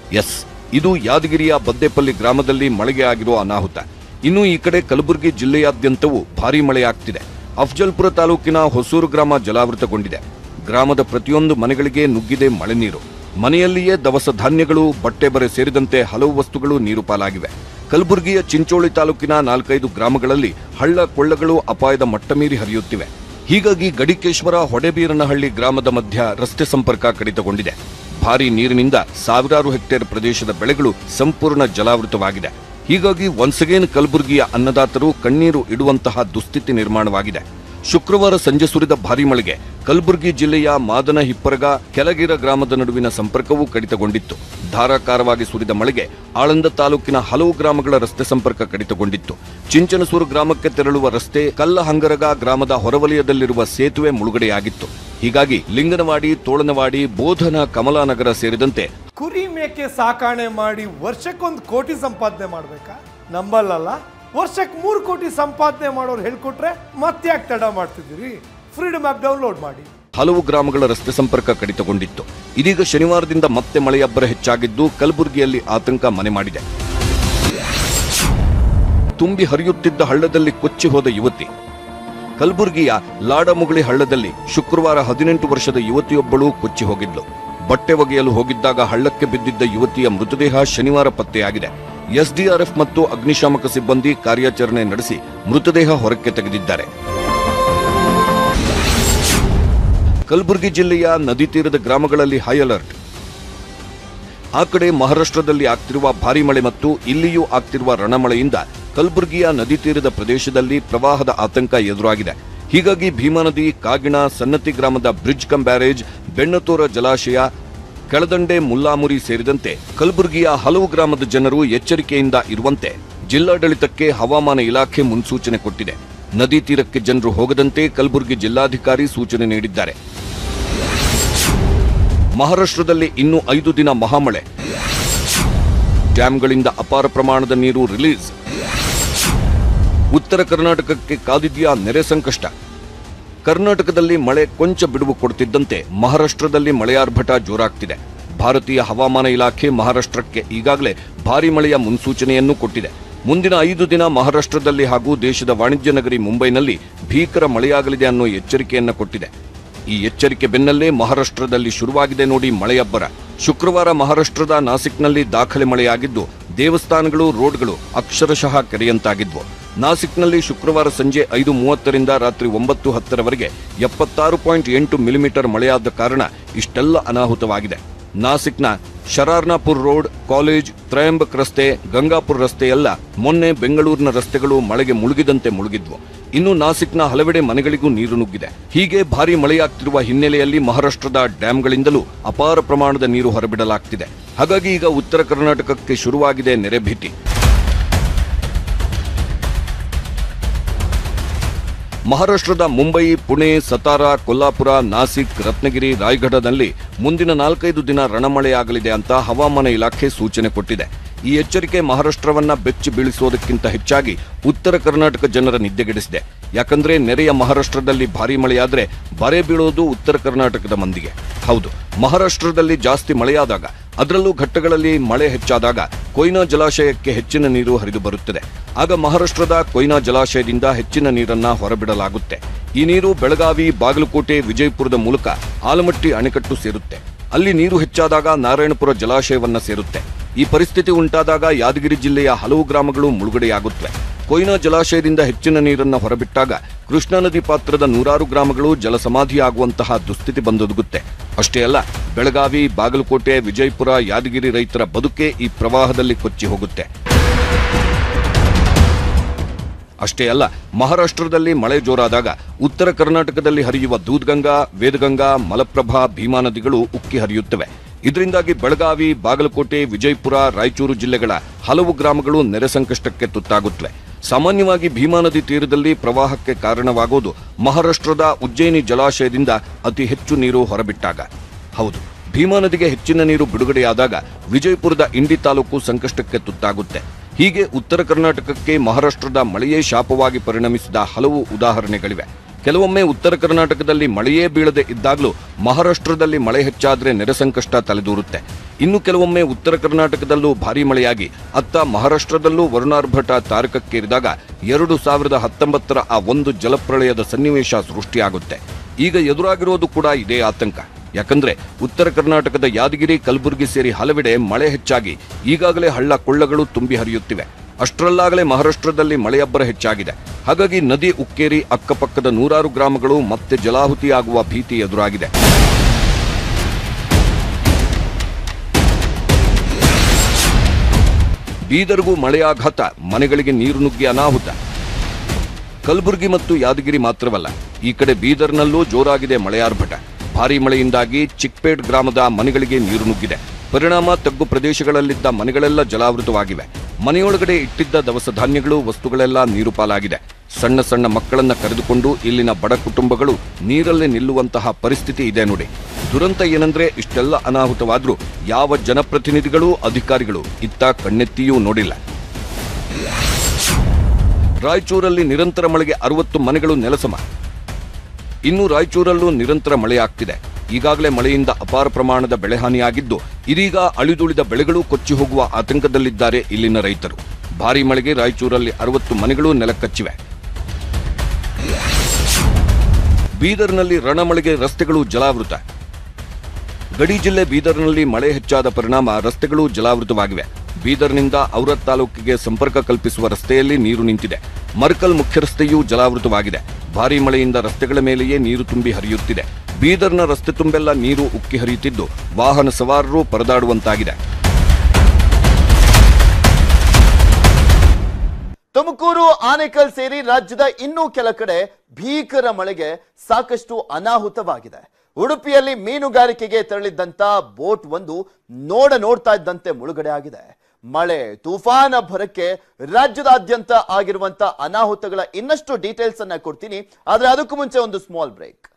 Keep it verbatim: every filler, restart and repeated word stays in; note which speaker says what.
Speaker 1: S, ಇದು ಯಾದಗಿರಿಯ ಬದ್ದೇಪಲ್ಲಿ ಗ್ರಾಮದಲ್ಲಿ ಮಳೆಗೆ ಆಗಿರುವ ಅನಾಹುತ. ಇನ್ನು ಈ ಕಡೆ ಕಲಬುರಗಿ ಜಿಲ್ಲೆಯಾದ್ಯಂತವೂ ಭಾರೀ ಮಳೆಯಾಗ್ತಿದೆ. ಅಫಜಲ್ಪುರ ತಾಲೂಕಿನ ಹೊಸೂರು ಗ್ರಾಮ ಜಲಾವೃತಗೊಂಡಿದೆ. ಗ್ರಾಮದ ಪ್ರತಿಯೊಂದು ಮನೆಗಳಿಗೆ ನುಗ್ಗಿದೆ ಮಳೆ ನೀರು. ಮನೆಯಲ್ಲಿಯೇ ದವಸ ಧಾನ್ಯಗಳು, ಬಟ್ಟೆ ಬರೆ ಸೇರಿದಂತೆ ಹಲವು ವಸ್ತುಗಳು ನೀರು ಪಾಲಾಗಿವೆ. ಕಲಬುರಗಿಯ ಚಿಂಚೋಳಿ ತಾಲೂಕಿನ ನಾಲ್ಕೈದು ಗ್ರಾಮಗಳಲ್ಲಿ ಹಳ್ಳ ಕೊಳ್ಳಗಳು ಅಪಾಯದ ಮಟ್ಟ ಮೀರಿ ಹರಿಯುತ್ತಿವೆ. ಹೀಗಾಗಿ ಗಡಿಕೇಶ್ವರ ಹೊಡೆಬೀರನಹಳ್ಳಿ ಗ್ರಾಮದ ಮಧ್ಯ ರಸ್ತೆ ಸಂಪರ್ಕ ಕಡಿತಗೊಂಡಿದೆ. ಭಾರೀ ನೀರಿನಿಂದ ಸಾವಿರಾರು ಹೆಕ್ಟೇರ್ ಪ್ರದೇಶದ ಬೆಳೆಗಳು ಸಂಪೂರ್ಣ ಜಲಾವೃತವಾಗಿದೆ. ಹೀಗಾಗಿ ಒನ್ಸ್ ಅಗೇನ್ ಕಲಬುರಗಿಯ ಅನ್ನದಾತರು ಕಣ್ಣೀರು ಇಡುವಂತಹ ದುಸ್ಥಿತಿ ನಿರ್ಮಾಣವಾಗಿದೆ. ಶುಕ್ರವಾರ ಸಂಜೆ ಸುರಿದ ಭಾರೀ ಮಳೆಗೆ ಕಲಬುರಗಿ ಜಿಲ್ಲೆಯ ಮಾದನ ಹಿಪ್ಪರಗ ಕೆಳಗಿರ ಗ್ರಾಮದ ನಡುವಿನ ಸಂಪರ್ಕವೂ ಕಡಿತಗೊಂಡಿತ್ತು. ಧಾರಾಕಾರವಾಗಿ ಸುರಿದ ಮಳೆಗೆ ಆಳಂದ ತಾಲೂಕಿನ ಹಲವು ಗ್ರಾಮಗಳ ರಸ್ತೆ ಸಂಪರ್ಕ ಕಡಿತಗೊಂಡಿತ್ತು. ಚಿಂಚನಸೂರು ಗ್ರಾಮಕ್ಕೆ ತೆರಳುವ ರಸ್ತೆ, ಕಲ್ಲಹಂಗರಗ ಗ್ರಾಮದ ಹೊರವಲಯದಲ್ಲಿರುವ ಸೇತುವೆ ಮುಳುಗಡೆಯಾಗಿತ್ತು. ಹೀಗಾಗಿ ಲಿಂಗನವಾಡಿ, ತೋಳನವಾಡಿ, ಬೋಧನ, ಕಮಲಾನಗರ ಸೇರಿದಂತೆ
Speaker 2: ಕುರಿ ಮೇಕೆ ಸಾಕಾಣೆ ಮಾಡಿ ವರ್ಷಕ್ಕೊಂದು ಕೋಟಿ ಸಂಪಾದನೆ ಮಾಡ್ಬೇಕಾ? ನಂಬಲ್ಲಲ್ಲ. ವರ್ಷಕ್ಕೆ ಮೂರು ಕೋಟಿ ಸಂಪಾದನೆ ಮಾಡೋರು ಹೇಳ್ಕೊಟ್ರೆ ಮತ್ತ್ಯಾಕೆ ತಡ ಮಾಡ್ತಿದ್ದೀರಿ? ಫ್ರೀಡಮ್ ಆಪ್ ಡೌನ್ಲೋಡ್ ಮಾಡಿ.
Speaker 1: ಹಲವು ಗ್ರಾಮಗಳ ರಸ್ತೆ ಸಂಪರ್ಕ ಕಡಿತಗೊಂಡಿತ್ತು. ಇದೀಗ ಶನಿವಾರದಿಂದ ಮತ್ತೆ ಮಳೆಯಬ್ಬರ ಹೆಚ್ಚಾಗಿದ್ದು ಕಲಬುರಗಿಯಲ್ಲಿ ಆತಂಕ ಮನೆ ಮಾಡಿದೆ. ತುಂಬಿ ಹರಿಯುತ್ತಿದ್ದ ಹಳ್ಳದಲ್ಲಿ ಕೊಚ್ಚಿ ಹೋದ ಯುವತಿ. ಕಲಬುರಗಿಯ ಲಾಡಮುಗಳಿ ಹಳ್ಳದಲ್ಲಿ ಶುಕ್ರವಾರ ಹದಿನೆಂಟು ವರ್ಷದ ಯುವತಿಯೊಬ್ಬಳು ಕೊಚ್ಚಿ ಹೋಗಿದ್ಲು. ಬಟ್ಟೆ ಒಗೆಯಲು ಹೋಗಿದ್ದಾಗ ಹಳ್ಳಕ್ಕೆ ಬಿದ್ದಿದ್ದ ಯುವತಿಯ ಮೃತದೇಹ ಶನಿವಾರ ಪತ್ತೆಯಾಗಿದೆ. ಎಸ್ಡಿಆರ್ಎಫ್ ಮತ್ತು ಅಗ್ನಿಶಾಮಕ ಸಿಬ್ಬಂದಿ ಕಾರ್ಯಾಚರಣೆ ನಡೆಸಿ ಮೃತದೇಹ ಹೊರಕ್ಕೆ ತೆಗೆದಿದ್ದಾರೆ. ಕಲಬುರಗಿ ಜಿಲ್ಲೆಯ ನದಿ ತೀರದ ಗ್ರಾಮಗಳಲ್ಲಿ ಹೈ ಅಲರ್ಟ್. ಆ ಕಡೆ ಮಹಾರಾಷ್ಟ್ರದಲ್ಲಿ ಆಗ್ತಿರುವ ಭಾರೀ ಮಳೆ ಮತ್ತು ಇಲ್ಲಿಯೂ ಆಗ್ತಿರುವ ರಣಮಳೆಯಿಂದ ಕಲಬುರಗಿಯ ನದಿ ತೀರದ ಪ್ರದೇಶದಲ್ಲಿ ಪ್ರವಾಹದ ಆತಂಕ ಎದುರಾಗಿದೆ. ಹೀಗಾಗಿ ಭೀಮಾ ನದಿ, ಕಾಗಿಣ, ಸನ್ನತಿ ಗ್ರಾಮದ ಬ್ರಿಡ್ಜ್ ಕಮ್ ಬ್ಯಾರೇಜ್, ಬೆಣ್ಣತೋರ ಜಲಾಶಯ, ಕೆಳದಂಡೆ, ಮುಲ್ಲಾಮುರಿ ಸೇರಿದಂತೆ ಕಲಬುರಗಿಯ ಹಲವು ಗ್ರಾಮದ ಜನರು ಎಚ್ಚರಿಕೆಯಿಂದ ಇರುವಂತೆ ಜಿಲ್ಲಾಡಳಿತಕ್ಕೆ ಹವಾಮಾನ ಇಲಾಖೆ ಮುನ್ಸೂಚನೆ ಕೊಟ್ಟಿದೆ. ನದಿ ತೀರಕ್ಕೆ ಜನರು ಹೋಗದಂತೆ ಕಲಬುರಗಿ ಜಿಲ್ಲಾಧಿಕಾರಿ ಸೂಚನೆ ನೀಡಿದ್ದಾರೆ. ಮಹಾರಾಷ್ಟ್ರದಲ್ಲಿ ಇನ್ನೂ ಐದು ದಿನ ಮಹಾಮಳೆ. ಡ್ಯಾಂಗಳಿಂದ ಅಪಾರ ಪ್ರಮಾಣದ ನೀರು ರಿಲೀಸ್. ಉತ್ತರ ಕರ್ನಾಟಕಕ್ಕೆ ಕಾದಿದ್ಯಾ ನೆರೆ ಸಂಕಷ್ಟ. ಕರ್ನಾಟಕದಲ್ಲಿ ಮಳೆ ಕೊಂಚ ಬಿಡುವು ಕೊಡುತ್ತಿದ್ದಂತೆ ಮಹಾರಾಷ್ಟ್ರದಲ್ಲಿ ಮಳೆಯಾರ್ಭಟ ಜೋರಾಗ್ತಿದೆ. ಭಾರತೀಯ ಹವಾಮಾನ ಇಲಾಖೆ ಮಹಾರಾಷ್ಟ್ರಕ್ಕೆ ಈಗಾಗಲೇ ಭಾರೀ ಮಳೆಯ ಮುನ್ಸೂಚನೆಯನ್ನು ಕೊಟ್ಟಿದೆ. ಮುಂದಿನ ಐದು ದಿನ ಮಹಾರಾಷ್ಟ್ರದಲ್ಲಿ ಹಾಗೂ ದೇಶದ ವಾಣಿಜ್ಯ ನಗರಿ ಮುಂಬೈನಲ್ಲಿ ಭೀಕರ ಮಳೆಯಾಗಲಿದೆ ಅನ್ನೋ ಎಚ್ಚರಿಕೆಯನ್ನ ಕೊಟ್ಟಿದೆ. ಈ ಎಚ್ಚರಿಕೆ ಬೆನ್ನಲ್ಲೇ ಮಹಾರಾಷ್ಟ್ರದಲ್ಲಿ ಶುರುವಾಗಿದೆ ನೋಡಿ ಮಳೆಯಬ್ಬರ. ಶುಕ್ರವಾರ ಮಹಾರಾಷ್ಟ್ರದ ನಾಸಿಕ್ನಲ್ಲಿ ದಾಖಲೆ ಮಳೆಯಾಗಿದ್ದು ದೇವಸ್ಥಾನಗಳು, ರೋಡ್ಗಳು ಅಕ್ಷರಶಃ ಕೆರೆಯಂತಾಗಿದ್ವು. ನಾಸಿಕ್ನಲ್ಲಿ ಶುಕ್ರವಾರ ಸಂಜೆ ಐದು ಮೂವತ್ತರಿಂದ ರಾತ್ರಿ ಒಂಬತ್ತು ಹತ್ತರವರೆಗೆ ಎಪ್ಪತ್ತಾರು ಪಾಯಿಂಟ್ ಎಂಟು ಮಿಲಿಮೀಟರ್ ಮಳೆಯಾದ ಕಾರಣ ಇಷ್ಟೆಲ್ಲ ಅನಾಹುತವಾಗಿದೆ. ನಾಸಿಕ್ನ ಶರಾರ್ನಾಪುರ್ ರೋಡ್, ಕಾಲೇಜ್, ತ್ರಯಂಬಕ್ ರಸ್ತೆ, ಗಂಗಾಪುರ ರಸ್ತೆಯೆಲ್ಲ ಮೊನ್ನೆ ಬೆಂಗಳೂರಿನ ರಸ್ತೆಗಳು ಮಳೆಗೆ ಮುಳುಗಿದಂತೆ ಮುಳುಗಿದ್ವು. ಇನ್ನು ನಾಸಿಕ್ನ ಹಲವೆಡೆ ಮನೆಗಳಿಗೂ ನೀರು ನುಗ್ಗಿದೆ. ಹೀಗೆ ಭಾರೀ ಮಳೆಯಾಗ್ತಿರುವ ಹಿನ್ನೆಲೆಯಲ್ಲಿ ಮಹಾರಾಷ್ಟ್ರದ ಡ್ಯಾಂಗಳಿಂದಲೂ ಅಪಾರ ಪ್ರಮಾಣದ ನೀರು ಹೊರಬಿಡಲಾಗ್ತಿದೆ. ಹಾಗಾಗಿ ಈಗ ಉತ್ತರ ಕರ್ನಾಟಕಕ್ಕೆ ಶುರುವಾಗಿದೆ ನೆರೆ ಭೀತಿ. ಮಹಾರಾಷ್ಟ್ರದ ಮುಂಬೈ, ಪುಣೆ, ಸತಾರಾ, ಕೊಲ್ಲಾಪುರ, ನಾಸಿಕ್, ರತ್ನಗಿರಿ, ರಾಯಗಢದಲ್ಲಿ ಮುಂದಿನ ನಾಲ್ಕೈದು ದಿನ ರಣಮಳೆಯಾಗಲಿದೆ ಅಂತ ಹವಾಮಾನ ಇಲಾಖೆ ಸೂಚನೆ ಕೊಟ್ಟಿದೆ. ಈ ಎಚ್ಚರಿಕೆ ಮಹಾರಾಷ್ಟ್ರವನ್ನ ಬೆಚ್ಚಿ ಬೀಳಿಸೋದಕ್ಕಿಂತ ಹೆಚ್ಚಾಗಿ ಉತ್ತರ ಕರ್ನಾಟಕ ಜನರ ನಿದ್ದೆಗೆಡಿಸಿದೆ. ಯಾಕಂದ್ರೆ ನೆರೆಯ ಮಹಾರಾಷ್ಟ್ರದಲ್ಲಿ ಭಾರೀ ಮಳೆಯಾದ್ರೆ ಬರೆ ಬೀಳೋದು ಉತ್ತರ ಕರ್ನಾಟಕದ ಮಂದಿಗೆ. ಹೌದು, ಮಹಾರಾಷ್ಟ್ರದಲ್ಲಿ ಜಾಸ್ತಿ ಮಳೆಯಾದಾಗ, ಅದರಲ್ಲೂ ಘಟ್ಟಗಳಲ್ಲಿ ಮಳೆ ಹೆಚ್ಚಾದಾಗ ಕೊಯ್ನಾ ಜಲಾಶಯಕ್ಕೆ ಹೆಚ್ಚಿನ ನೀರು ಹರಿದು ಬರುತ್ತದೆ. ಆಗ ಮಹಾರಾಷ್ಟ್ರದ ಕೊಯ್ನಾ ಜಲಾಶಯದಿಂದ ಹೆಚ್ಚಿನ ನೀರನ್ನ ಹೊರಬಿಡಲಾಗುತ್ತೆ. ಈ ನೀರು ಬೆಳಗಾವಿ, ಬಾಗಲಕೋಟೆ, ವಿಜಯಪುರದ ಮೂಲಕ ಆಲಮಟ್ಟಿ ಅಣೆಕಟ್ಟು ಸೇರುತ್ತೆ. ಅಲ್ಲಿ ನೀರು ಹೆಚ್ಚಾದಾಗ ನಾರಾಯಣಪುರ ಜಲಾಶಯವನ್ನ ಸೇರುತ್ತೆ. ಈ ಪರಿಸ್ಥಿತಿ ಉಂಟಾದಾಗ ಯಾದಗಿರಿ ಜಿಲ್ಲೆಯ ಹಲವು ಗ್ರಾಮಗಳು ಮುಳುಗಡೆಯಾಗುತ್ತವೆ. ಕೊಯ್ನಾ ಜಲಾಶಯದಿಂದ ಹೆಚ್ಚಿನ ನೀರನ್ನ ಹೊರಬಿಟ್ಟಾಗ ಕೃಷ್ಣಾ ನದಿ ಪಾತ್ರದ ನೂರಾರು ಗ್ರಾಮಗಳು ಜಲಸಮಾಧಿಯಾಗುವಂತಹ ದುಸ್ಥಿತಿ ಬಂದೊದಗುತ್ತೆ. ಅಷ್ಟೇ ಅಲ್ಲ, ಬೆಳಗಾವಿ, ಬಾಗಲಕೋಟೆ, ವಿಜಯಪುರ, ಯಾದಗಿರಿ ರೈತರ ಬದುಕೆ ಈ ಪ್ರವಾಹದಲ್ಲಿ ಕೊಚ್ಚಿ ಹೋಗುತ್ತೆ. ಅಷ್ಟೇ ಅಲ್ಲ, ಮಹಾರಾಷ್ಟ್ರದಲ್ಲಿ ಮಳೆ ಜೋರಾದಾಗ ಉತ್ತರ ಕರ್ನಾಟಕದಲ್ಲಿ ಹರಿಯುವ ದೂದ್ಗಂಗಾ, ವೇದಗಂಗಾ, ಮಲಪ್ರಭಾ, ಭೀಮಾ ನದಿಗಳು ಉಕ್ಕಿ ಹರಿಯುತ್ತವೆ. ಇದರಿಂದಾಗಿ ಬೆಳಗಾವಿ, ಬಾಗಲಕೋಟೆ, ವಿಜಯಪುರ, ರಾಯಚೂರು ಜಿಲ್ಲೆಗಳ ಹಲವು ಗ್ರಾಮಗಳು ನೆರೆ ಸಂಕಷ್ಟಕ್ಕೆ ತುತ್ತಾಗುತ್ತವೆ. ಸಾಮಾನ್ಯವಾಗಿ ಭೀಮಾ ನದಿ ತೀರದಲ್ಲಿ ಪ್ರವಾಹಕ್ಕೆ ಕಾರಣವಾಗೋದು ಮಹಾರಾಷ್ಟ್ರದ ಉಜ್ಜಯಿನಿ ಜಲಾಶಯದಿಂದ ಅತಿ ಹೆಚ್ಚು ನೀರು ಹೊರಬಿಟ್ಟಾಗ. ಹೌದು, ಭೀಮಾ ನದಿಗೆ ಹೆಚ್ಚಿನ ನೀರು ಬಿಡುಗಡೆಯಾದಾಗ ವಿಜಯಪುರದ ಇಂಡಿ ತಾಲೂಕು ಸಂಕಷ್ಟಕ್ಕೆ ತುತ್ತಾಗುತ್ತೆ. ಹೀಗೆ ಉತ್ತರ ಕರ್ನಾಟಕಕ್ಕೆ ಮಹಾರಾಷ್ಟ್ರದ ಮಳೆಯೇ ಶಾಪವಾಗಿ ಪರಿಣಮಿಸಿದ ಹಲವು ಉದಾಹರಣೆಗಳಿವೆ. ಕೆಲವೊಮ್ಮೆ ಉತ್ತರ ಕರ್ನಾಟಕದಲ್ಲಿ ಮಳೆಯೇ ಬೀಳದೆ ಇದ್ದಾಗಲೂ ಮಹಾರಾಷ್ಟ್ರದಲ್ಲಿ ಮಳೆ ಹೆಚ್ಚಾದ್ರೆ ನೆರೆ ಸಂಕಷ್ಟ ತಲೆದೂರುತ್ತೆ. ಇನ್ನು ಕೆಲವೊಮ್ಮೆ ಉತ್ತರ ಕರ್ನಾಟಕದಲ್ಲೂ ಭಾರೀ ಮಳೆಯಾಗಿ ಅತ್ತ ಮಹಾರಾಷ್ಟ್ರದಲ್ಲೂ ವರುಣಾರ್ಭಟ ತಾರಕಕ್ಕೇರಿದಾಗ ಎರಡು ಸಾವಿರದ ಹತ್ತೊಂಬತ್ತರ ಆ ಒಂದು ಜಲಪ್ರಳಯದ ಸನ್ನಿವೇಶ ಸೃಷ್ಟಿಯಾಗುತ್ತೆ. ಈಗ ಎದುರಾಗಿರೋದು ಕೂಡ ಇದೇ ಆತಂಕ. ಯಾಕಂದ್ರೆ ಉತ್ತರ ಕರ್ನಾಟಕದ ಯಾದಗಿರಿ, ಕಲಬುರಗಿ ಸೇರಿ ಹಲವೆಡೆ ಮಳೆ ಹೆಚ್ಚಾಗಿ ಈಗಾಗಲೇ ಹಳ್ಳ ಕೊಳ್ಳಗಳು ತುಂಬಿ ಹರಿಯುತ್ತಿವೆ. ಅಷ್ಟರಲ್ಲಾಗಲೇ ಮಹಾರಾಷ್ಟ್ರದಲ್ಲಿ ಮಳೆಯಬ್ಬರ ಹೆಚ್ಚಾಗಿದೆ. ಹಾಗಾಗಿ ನದಿ ಉಕ್ಕೇರಿ ಅಕ್ಕಪಕ್ಕದ ನೂರಾರು ಗ್ರಾಮಗಳು ಮತ್ತೆ ಜಲಾಹುತಿಯಾಗುವ ಭೀತಿ ಎದುರಾಗಿದೆ. ಬೀದರ್ಗೂ ಮಳೆಯಾಘಾತ, ಮನೆಗಳಿಗೆ ನೀರು ನುಗ್ಗಿ ಅನಾಹುತ. ಕಲಬುರಗಿ ಮತ್ತು ಯಾದಗಿರಿ ಮಾತ್ರವಲ್ಲ, ಈ ಕಡೆ ಬೀದರ್ನಲ್ಲೂ ಜೋರಾಗಿದೆ ಮಳೆಯಾರ್ಭಟ. ಭಾರೀ ಮಳೆಯಿಂದಾಗಿ ಚಿಕ್ಪೇಟ್ ಗ್ರಾಮದ ಮನೆಗಳಿಗೆ ನೀರು ನುಗ್ಗಿದೆ. ಪರಿಣಾಮ ತಗ್ಗು ಪ್ರದೇಶಗಳಲ್ಲಿದ್ದ ಮನೆಗಳೆಲ್ಲ ಜಲಾವೃತವಾಗಿವೆ. ಮನೆಯೊಳಗಡೆ ಇಟ್ಟಿದ್ದ ದವಸ ಧಾನ್ಯಗಳು, ವಸ್ತುಗಳೆಲ್ಲ ನೀರು ಪಾಲಾಗಿದೆ. ಸಣ್ಣ ಸಣ್ಣ ಮಕ್ಕಳನ್ನ ಕರೆದುಕೊಂಡು ಇಲ್ಲಿನ ಬಡ ಕುಟುಂಬಗಳು ನೀರಲ್ಲೇ ನಿಲ್ಲುವಂತಹ ಪರಿಸ್ಥಿತಿ ಇದೆ ನೋಡಿ. ದುರಂತ ಏನಂದ್ರೆ ಇಷ್ಟೆಲ್ಲ ಅನಾಹುತವಾದ್ರೂ ಯಾವ ಜನಪ್ರತಿನಿಧಿಗಳು, ಅಧಿಕಾರಿಗಳು ಇತ್ತ ಕಣ್ಣೆತ್ತಿಯೂ ನೋಡಿಲ್ಲ. ರಾಯಚೂರಲ್ಲಿ ನಿರಂತರ ಮಳೆಗೆ ಅರವತ್ತು ಮನೆಗಳು ನೆಲಸಮ. ಇನ್ನು ರಾಯಚೂರಲ್ಲೂ ನಿರಂತರ ಮಳೆಯಾಗ್ತಿದೆ. ಈಗಾಗಲೇ ಮಳೆಯಿಂದ ಅಪಾರ ಪ್ರಮಾಣದ ಬೆಳೆಹಾನಿಯಾಗಿದ್ದು, ಇದೀಗ ಅಳಿದುಳಿದ ಬೆಳೆಗಳು ಕೊಚ್ಚಿ ಹೋಗುವ ಆತಂಕದಲ್ಲಿದ್ದಾರೆ ಇಲ್ಲಿನ ರೈತರು. ಭಾರೀ ಮಳೆಗೆ ರಾಯಚೂರಲ್ಲಿ ಅರವತ್ತು ಮನೆಗಳು ನೆಲಕಚ್ಚಿವೆ. ಬೀದರ್ನಲ್ಲಿ ರಣಮಳೆಗೆ ರಸ್ತೆಗಳು ಜಲಾವೃತ. ಗಡಿ ಜಿಲ್ಲೆ ಬೀದರ್ನಲ್ಲಿ ಮಳೆ ಹೆಚ್ಚಾದ ಪರಿಣಾಮ ರಸ್ತೆಗಳು ಜಲಾವೃತವಾಗಿವೆ. ಬೀದರ್ನಿಂದ ಔರತ್ ತಾಲೂಕಿಗೆ ಸಂಪರ್ಕ ಕಲ್ಪಿಸುವ ರಸ್ತೆಯಲ್ಲಿ ನೀರು ನಿಂತಿದೆ. ಮರ್ಕಲ್ ಮುಖ್ಯ ರಸ್ತೆಯೂ ಜಲಾವೃತವಾಗಿದೆ. ಭಾರೀ ಮಳೆಯಿಂದ ರಸ್ತೆಗಳ ಮೇಲೆಯೇ ನೀರು ತುಂಬಿ ಹರಿಯುತ್ತಿದೆ. ಬೀದರ್ನ ರಸ್ತೆ ತುಂಬೆಲ್ಲ ನೀರು ಉಕ್ಕಿ ಹರಿಯುತ್ತಿದ್ದು ವಾಹನ ಸವಾರರು ಪರದಾಡುವಂತಾಗಿದೆ.
Speaker 3: ತುಮಕೂರು, ಆನೇಕಲ್ ಸೇರಿ ರಾಜ್ಯದ ಇನ್ನೂ ಕೆಲ ಕಡೆ ಭೀಕರ ಮಳೆಗೆ ಸಾಕಷ್ಟು ಅನಾಹುತವಾಗಿದೆ. ಉಡುಪಿಯಲ್ಲಿ ಮೀನುಗಾರಿಕೆಗೆ ತೆರಳಿದ್ದಂತ ಬೋಟ್ ಒಂದು ನೋಡ ನೋಡ್ತಾ ಇದ್ದಂತೆ ಮುಳುಗಡೆ ಆಗಿದೆ. ಮಳೆ, ತುಫಾನ ಭರಕ್ಕೆ ರಾಜ್ಯದಾದ್ಯಂತ ಆಗಿರುವಂತ ಅನಾಹುತಗಳ ಇನ್ನಷ್ಟು ಡೀಟೇಲ್ಸ್ ಅನ್ನ ಕೊಡ್ತೀನಿ. ಆದ್ರೆ ಅದಕ್ಕೂ ಮುಂಚೆ ಒಂದು ಸ್ಮಾಲ್ ಬ್ರೇಕ್.